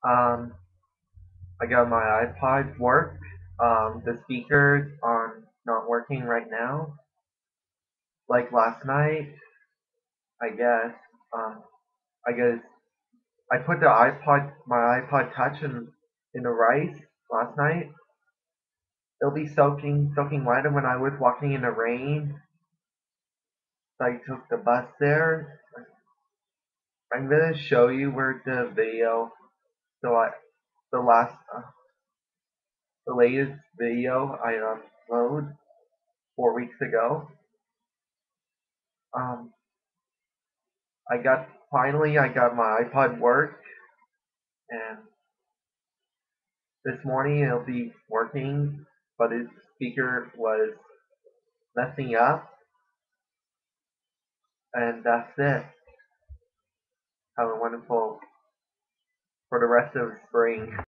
Um, I got my iPod work. The speakers are not working right now. Like last night, I guess. Um, I guess I put my iPod Touch in the rice last night. It'll be soaking wet, and when I was walking in the rain, I took the bus there. I'm gonna show you where the video. So the last, the latest video I uploaded 4 weeks ago. Um, I got my iPod work, and this morning it'll be working, but its speaker was messing up, and that's it. Have a wonderful for the rest of spring.